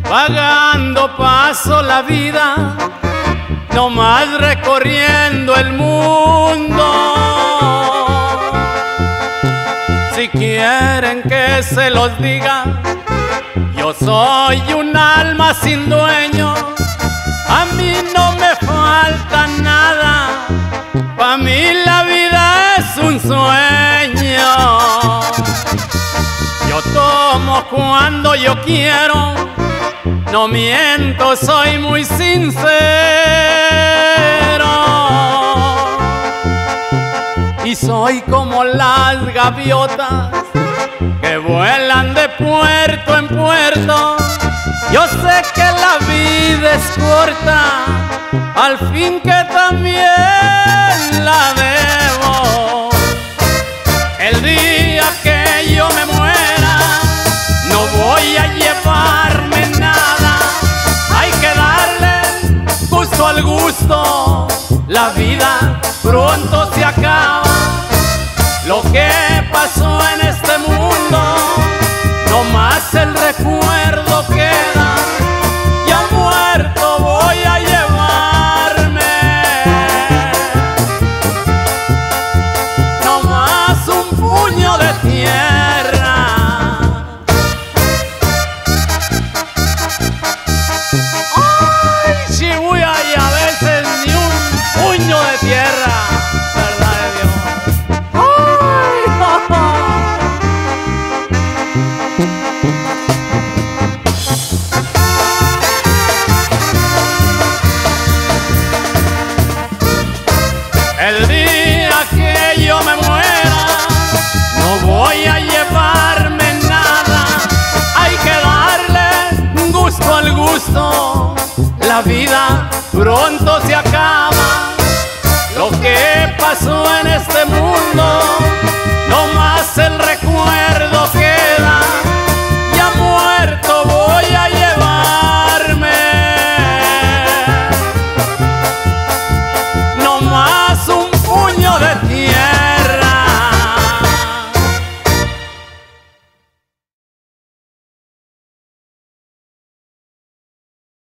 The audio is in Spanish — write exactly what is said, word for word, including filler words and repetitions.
vagando paso la vida, nomás recorriendo el mundo. Si quieren que se los diga, yo soy un alma sin dueño. A mí no me falta nada, pa' mí la vida es un sueño. Yo tomo cuando yo quiero, no miento, soy muy sincero. Y soy como las gaviotas que vuelan de puerto en puerto. Yo sé que la vida es corta, al fin que también la debo. El día que yo me muera, no voy a llevarme nada. Hay que darle gusto al gusto, la vida pronto se acaba. Lo que pasó en este mundo, no más el recuerdo queda. Ya muerto voy a llevarme no más un puño de tierra. Ay, Shibuya, y a veces ni un puño de tierra, ¿verdad de Dios? El día que yo me muera, no voy a llevarme nada. Hay que darle gusto al gusto, la vida pronto se acaba. Lo que pasó en este mundo,